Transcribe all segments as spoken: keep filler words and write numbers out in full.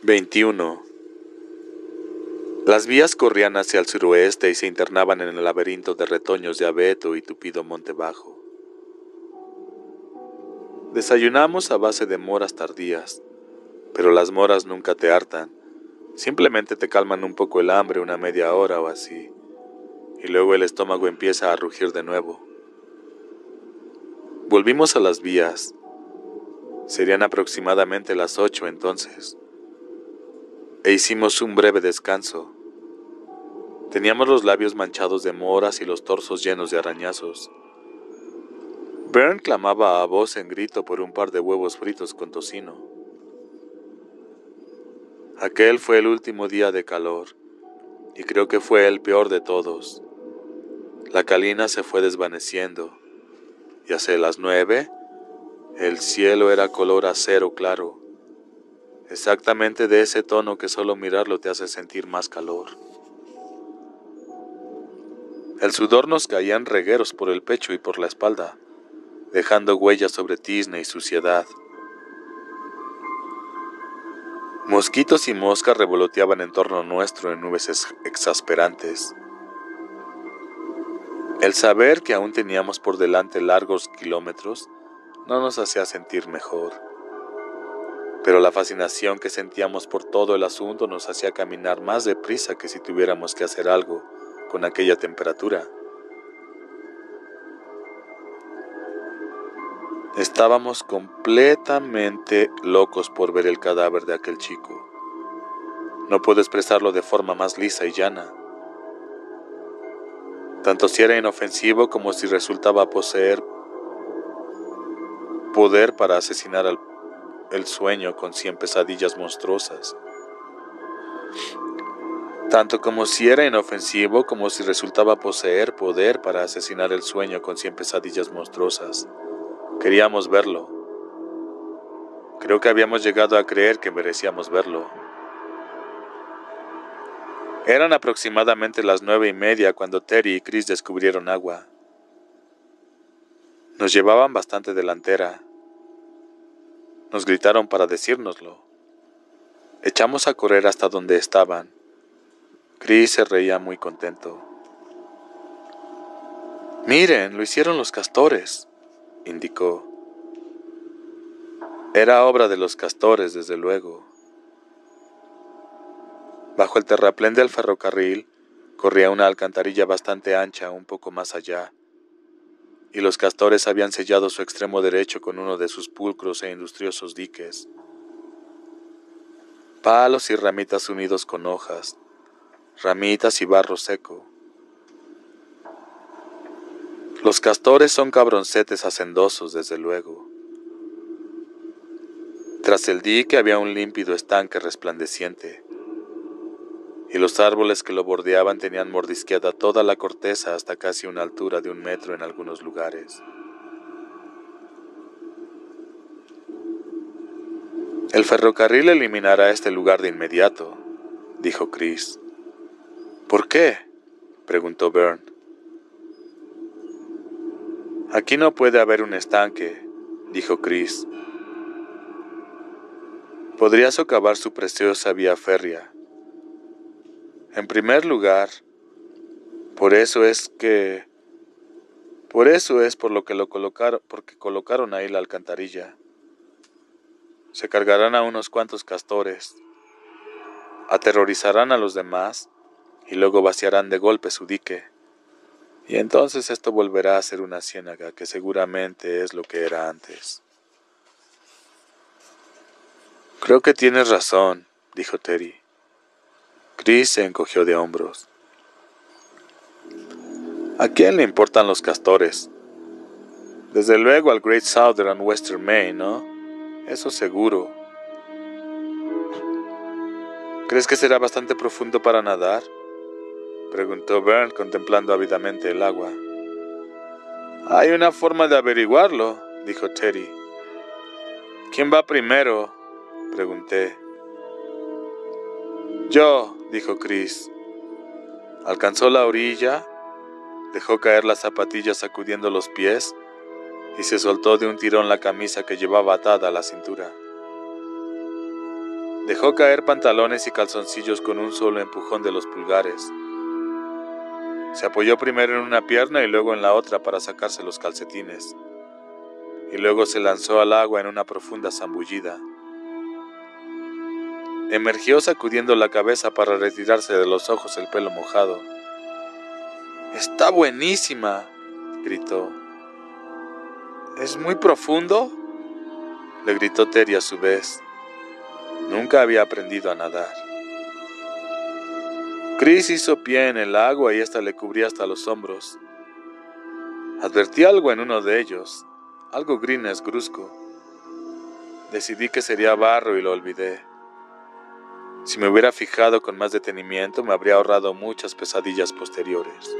veintiuno. Las vías corrían hacia el suroeste y se internaban en el laberinto de retoños de abeto y tupido monte bajo. Desayunamos a base de moras tardías, pero las moras nunca te hartan, simplemente te calman un poco el hambre una media hora o así, y luego el estómago empieza a rugir de nuevo. Volvimos a las vías. Serían aproximadamente las ocho entonces, e hicimos un breve descanso. Teníamos los labios manchados de moras y los torsos llenos de arañazos. Bern clamaba a voz en grito por un par de huevos fritos con tocino. Aquel fue el último día de calor, y creo que fue el peor de todos. La calina se fue desvaneciendo, y hacia las nueve, el cielo era color acero claro, exactamente de ese tono que solo mirarlo te hace sentir más calor. El sudor nos caía en regueros por el pecho y por la espalda, dejando huellas sobre tizne y suciedad. Mosquitos y moscas revoloteaban en torno nuestro en nubes ex- exasperantes. El saber que aún teníamos por delante largos kilómetros no nos hacía sentir mejor, pero la fascinación que sentíamos por todo el asunto nos hacía caminar más deprisa que si tuviéramos que hacer algo con aquella temperatura. Estábamos completamente locos por ver el cadáver de aquel chico. No puedo expresarlo de forma más lisa y llana. Tanto si era inofensivo como si resultaba poseer poder para asesinar al, el sueño con cien pesadillas monstruosas. Tanto como si era inofensivo como si resultaba poseer poder para asesinar el sueño con cien pesadillas monstruosas. Queríamos verlo. Creo que habíamos llegado a creer que merecíamos verlo. Eran aproximadamente las nueve y media cuando Terry y Chris descubrieron agua. Nos llevaban bastante delantera. Nos gritaron para decírnoslo. Echamos a correr hasta donde estaban. Chris se reía muy contento. «Miren, lo hicieron los castores», indicó. Era obra de los castores, desde luego. Bajo el terraplén del ferrocarril corría una alcantarilla bastante ancha un poco más allá, y los castores habían sellado su extremo derecho con uno de sus pulcros e industriosos diques. Palos y ramitas unidos con hojas, ramitas y barro seco. Los castores son cabroncetes hacendosos, desde luego. Tras el dique había un límpido estanque resplandeciente, y los árboles que lo bordeaban tenían mordisqueada toda la corteza hasta casi una altura de un metro en algunos lugares. «El ferrocarril eliminará este lugar de inmediato», dijo Chris. «¿Por qué?», preguntó Bern. «Aquí no puede haber un estanque», dijo Chris. «Podría socavar su preciosa vía férrea. En primer lugar, por eso es que... Por eso es por lo que lo colocaron, porque colocaron ahí la alcantarilla. Se cargarán a unos cuantos castores, aterrorizarán a los demás y luego vaciarán de golpe su dique. Y entonces esto volverá a ser una ciénaga, que seguramente es lo que era antes». «Creo que tienes razón», dijo Terry. Chris se encogió de hombros. «¿A quién le importan los castores? Desde luego al Great Southern Western Maine, ¿no? Eso seguro». «¿Crees que será bastante profundo para nadar?», preguntó Bern contemplando ávidamente el agua. «Hay una forma de averiguarlo», dijo Terry. «¿Quién va primero?», pregunté. «Yo», dijo Chris. Alcanzó la orilla, dejó caer las zapatillas sacudiendo los pies y se soltó de un tirón la camisa que llevaba atada a la cintura. Dejó caer pantalones y calzoncillos con un solo empujón de los pulgares. Se apoyó primero en una pierna y luego en la otra para sacarse los calcetines, y luego se lanzó al agua en una profunda zambullida. Emergió sacudiendo la cabeza para retirarse de los ojos el pelo mojado. «¡Está buenísima!», gritó. «¿Es muy profundo?», le gritó Terry a su vez. Nunca había aprendido a nadar. Chris hizo pie en el agua y ésta le cubría hasta los hombros. Advertí algo en uno de ellos, algo gris negruzco. Decidí que sería barro y lo olvidé. Si me hubiera fijado con más detenimiento, me habría ahorrado muchas pesadillas posteriores.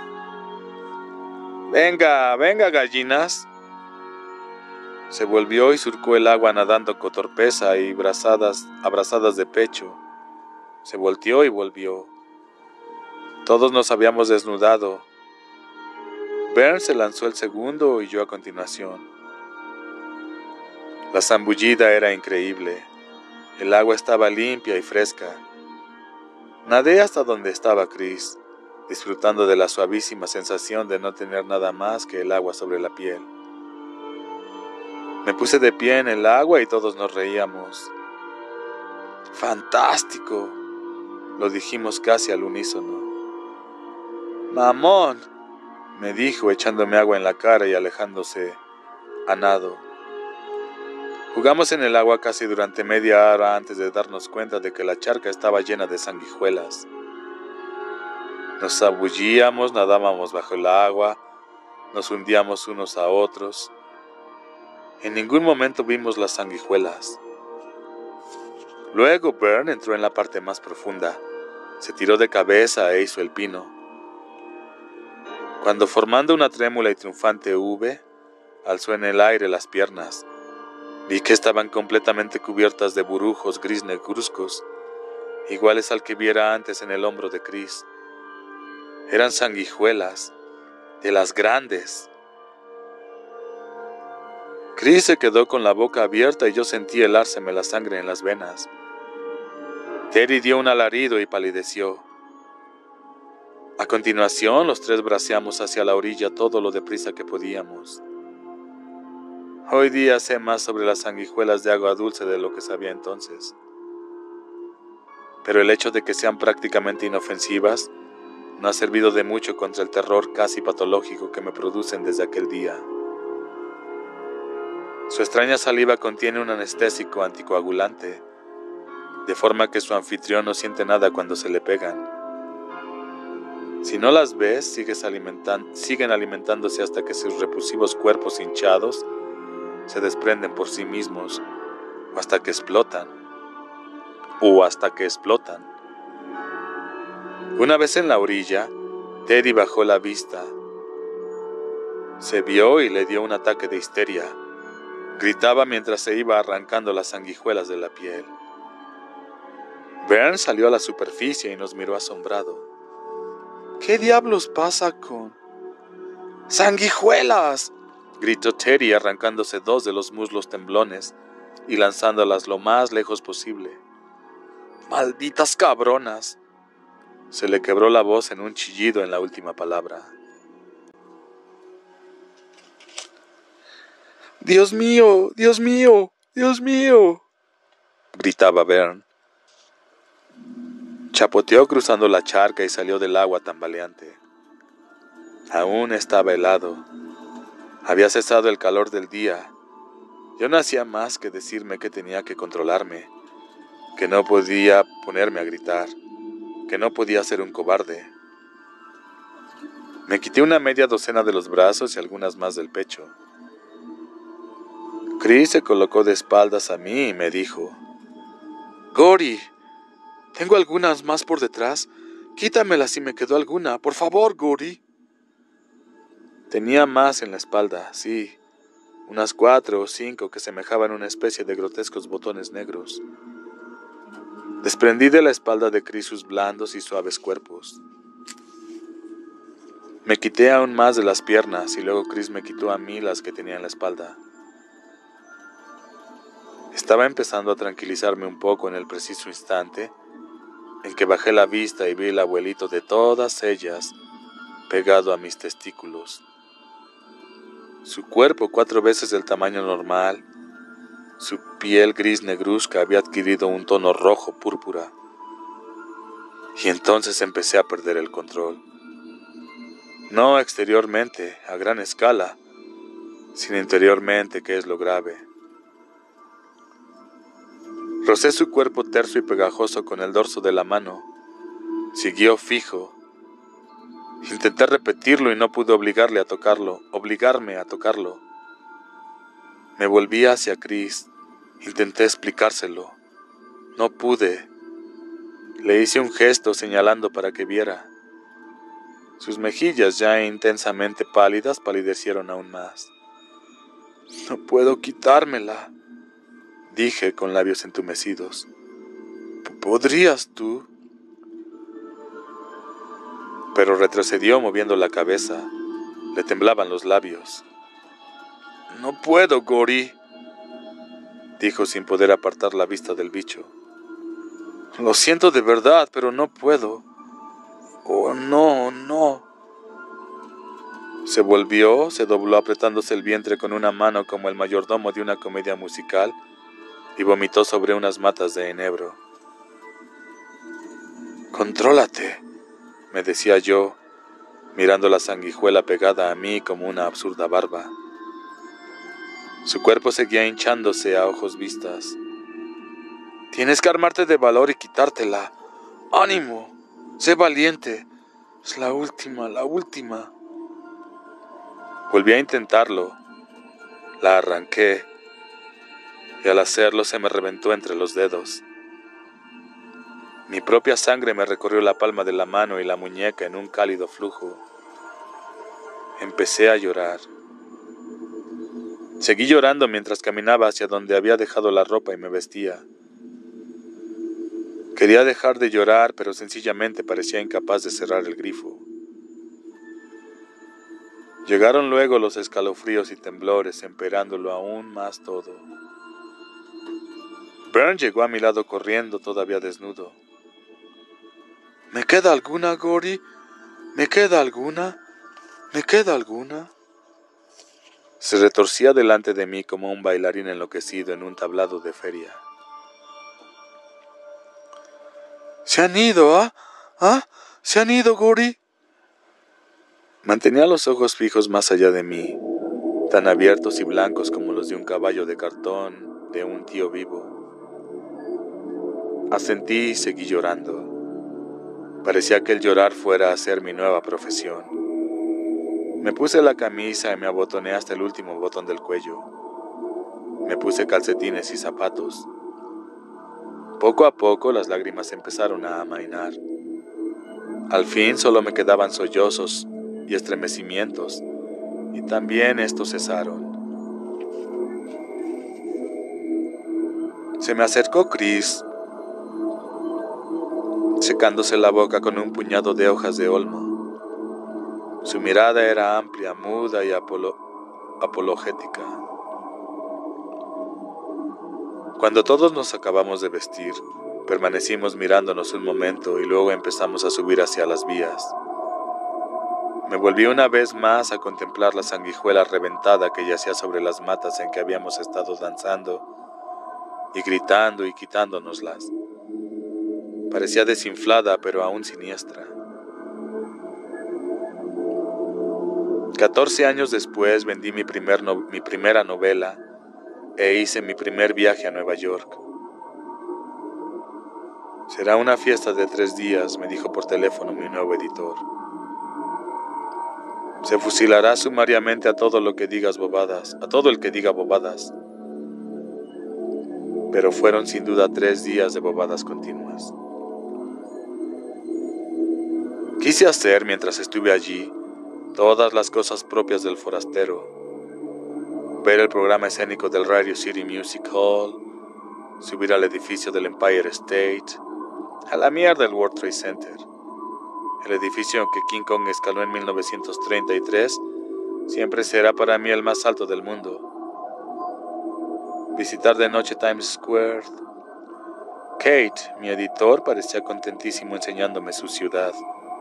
«Venga, venga, gallinas». Se volvió y surcó el agua nadando con torpeza y brazadas, abrazadas de pecho. Se volteó y volvió. Todos nos habíamos desnudado. Vern se lanzó el segundo y yo a continuación. La zambullida era increíble. El agua estaba limpia y fresca. Nadé hasta donde estaba Chris, disfrutando de la suavísima sensación de no tener nada más que el agua sobre la piel. Me puse de pie en el agua y todos nos reíamos. «¡Fantástico!», lo dijimos casi al unísono. «¡Mamón!», me dijo echándome agua en la cara y alejándose a nado. Jugamos en el agua casi durante media hora antes de darnos cuenta de que la charca estaba llena de sanguijuelas. Nos zambullíamos, nadábamos bajo el agua, nos hundíamos unos a otros. En ningún momento vimos las sanguijuelas. Luego Vern entró en la parte más profunda, se tiró de cabeza e hizo el pino. Cuando, formando una trémula y triunfante V, alzó en el aire las piernas, vi que estaban completamente cubiertas de burujos gris negruzcos, iguales al que viera antes en el hombro de Chris. Eran sanguijuelas, de las grandes. Chris se quedó con la boca abierta y yo sentí helárseme la sangre en las venas. Terry dio un alarido y palideció. A continuación, los tres braceamos hacia la orilla todo lo deprisa que podíamos. Hoy día sé más sobre las sanguijuelas de agua dulce de lo que sabía entonces. Pero el hecho de que sean prácticamente inofensivas no ha servido de mucho contra el terror casi patológico que me producen desde aquel día. Su extraña saliva contiene un anestésico anticoagulante, de forma que su anfitrión no siente nada cuando se le pegan. Si no las ves, sigues alimentan- siguen alimentándose hasta que sus repulsivos cuerpos hinchados se desprenden por sí mismos, o hasta que explotan, o hasta que explotan. Una vez en la orilla, Teddy bajó la vista. Se vio y le dio un ataque de histeria. Gritaba mientras se iba arrancando las sanguijuelas de la piel. Vern salió a la superficie y nos miró asombrado. «¿Qué diablos pasa con...?» «¡Sanguijuelas!», gritó Teddy arrancándose dos de los muslos temblones y lanzándolas lo más lejos posible. «¡Malditas cabronas!». Se le quebró la voz en un chillido en la última palabra. «¡Dios mío! ¡Dios mío! ¡Dios mío!», gritaba Vern. Chapoteó cruzando la charca y salió del agua tambaleante. Aún estaba helado. Había cesado el calor del día. Yo no hacía más que decirme que tenía que controlarme, que no podía ponerme a gritar, que no podía ser un cobarde. Me quité una media docena de los brazos y algunas más del pecho. Chris se colocó de espaldas a mí y me dijo: «Gory, tengo algunas más por detrás. Quítamela si me quedó alguna, por favor, Gory». Tenía más en la espalda, sí, unas cuatro o cinco que semejaban una especie de grotescos botones negros. Desprendí de la espalda de Chris sus blandos y suaves cuerpos. Me quité aún más de las piernas y luego Chris me quitó a mí las que tenía en la espalda. Estaba empezando a tranquilizarme un poco en el preciso instante en que bajé la vista y vi el abuelito de todas ellas pegado a mis testículos. Su cuerpo cuatro veces del tamaño normal, su piel gris negruzca había adquirido un tono rojo púrpura. Y entonces empecé a perder el control. No exteriormente, a gran escala, sino interiormente, que es lo grave. Rocé su cuerpo terso y pegajoso con el dorso de la mano. Siguió fijo. Intenté repetirlo y no pude obligarle a tocarlo, obligarme a tocarlo. Me volví hacia Chris. Intenté explicárselo. No pude. Le hice un gesto señalando para que viera. Sus mejillas, ya intensamente pálidas, palidecieron aún más. «No puedo quitármela», dije con labios entumecidos. «¿Podrías tú?» Pero retrocedió moviendo la cabeza. Le temblaban los labios. «No puedo, Gori», dijo sin poder apartar la vista del bicho. «Lo siento de verdad, pero no puedo. Oh, no, no». Se volvió, se dobló apretándose el vientre con una mano como el mayordomo de una comedia musical y vomitó sobre unas matas de enebro. «Contrólate», me decía yo, mirando la sanguijuela pegada a mí como una absurda barba. Su cuerpo seguía hinchándose a ojos vistas. «Tienes que armarte de valor y quitártela. ¡Ánimo! Sé valiente. Es la última, la última». Volví a intentarlo. La arranqué y al hacerlo se me reventó entre los dedos. Mi propia sangre me recorrió la palma de la mano y la muñeca en un cálido flujo. Empecé a llorar. Seguí llorando mientras caminaba hacia donde había dejado la ropa y me vestía. Quería dejar de llorar, pero sencillamente parecía incapaz de cerrar el grifo. Llegaron luego los escalofríos y temblores, empeorándolo aún más todo. Bern llegó a mi lado corriendo, todavía desnudo. «¿Me queda alguna, Gori? ¿Me queda alguna? ¿Me queda alguna?» Se retorcía delante de mí como un bailarín enloquecido en un tablado de feria. «¿Se han ido, ah? ¿Ah? ¿Se han ido, Gori?» Mantenía los ojos fijos más allá de mí, tan abiertos y blancos como los de un caballo de cartón de un tío vivo. Asentí y seguí llorando. Parecía que el llorar fuera a ser mi nueva profesión. Me puse la camisa y me abotoné hasta el último botón del cuello. Me puse calcetines y zapatos. Poco a poco las lágrimas empezaron a amainar. Al fin solo me quedaban sollozos y estremecimientos, y también estos cesaron. Se me acercó Chris, secándose la boca con un puñado de hojas de olmo. Su mirada era amplia, muda y apolo- apologética. Cuando todos nos acabamos de vestir, permanecimos mirándonos un momento y luego empezamos a subir hacia las vías. Me volví una vez más a contemplar la sanguijuela reventada que yacía sobre las matas en que habíamos estado danzando y gritando y quitándonoslas. Parecía desinflada, pero aún siniestra. Catorce años después vendí mi, primer no- mi primera novela e hice mi primer viaje a Nueva York. «Será una fiesta de tres días», me dijo por teléfono mi nuevo editor. «Se fusilará sumariamente a todo lo que digas bobadas, a todo el que diga bobadas». Pero fueron sin duda tres días de bobadas continuas. Quise hacer, mientras estuve allí, todas las cosas propias del forastero. Ver el programa escénico del Radio City Music Hall, subir al edificio del Empire State, a la mierda el World Trade Center. El edificio que King Kong escaló en mil novecientos treinta y tres siempre será para mí el más alto del mundo. visitar de noche Times Square. Kate, mi editor, parecía contentísimo enseñándome su ciudad.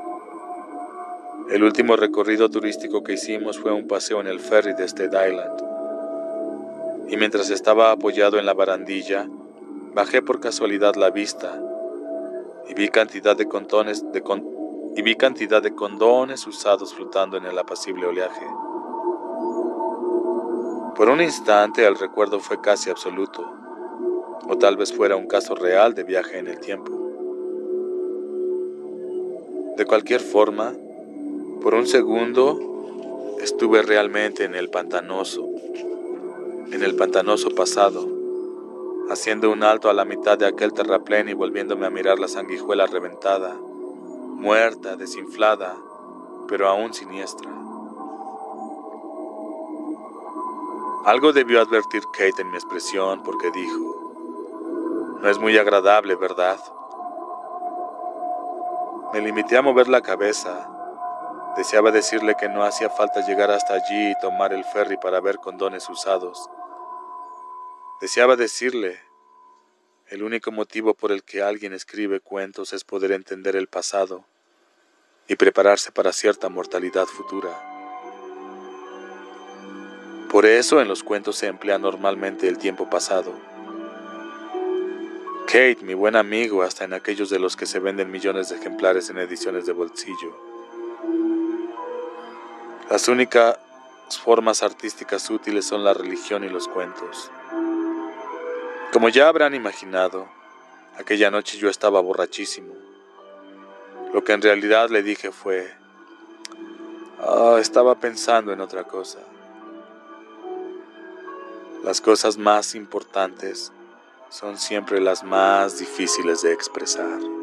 El último recorrido turístico que hicimos fue un paseo en el ferry de Staten Island. Y mientras estaba apoyado en la barandilla, bajé por casualidad la vista y vi cantidad de condones, de con, y vi cantidad de condones usados flotando en el apacible oleaje. Por un instante el recuerdo fue casi absoluto, o tal vez fuera un caso real de viaje en el tiempo. De cualquier forma, por un segundo estuve realmente en el pantanoso, en el pantanoso pasado, haciendo un alto a la mitad de aquel terraplén y volviéndome a mirar la sanguijuela reventada, muerta, desinflada, pero aún siniestra. Algo debió advertir Kate en mi expresión porque dijo: no es muy agradable, ¿verdad? Me limité a mover la cabeza. Deseaba decirle que no hacía falta llegar hasta allí y tomar el ferry para ver condones usados. Deseaba decirle: el único motivo por el que alguien escribe cuentos es poder entender el pasado y prepararse para cierta mortalidad futura. Por eso en los cuentos se emplea normalmente el tiempo pasado. Kate, mi buen amigo, hasta en aquellos de los que se venden millones de ejemplares en ediciones de bolsillo. Las únicas formas artísticas útiles son la religión y los cuentos. Como ya habrán imaginado, aquella noche yo estaba borrachísimo. Lo que en realidad le dije fue: oh, estaba pensando en otra cosa. Las cosas más importantes son siempre las más difíciles de expresar.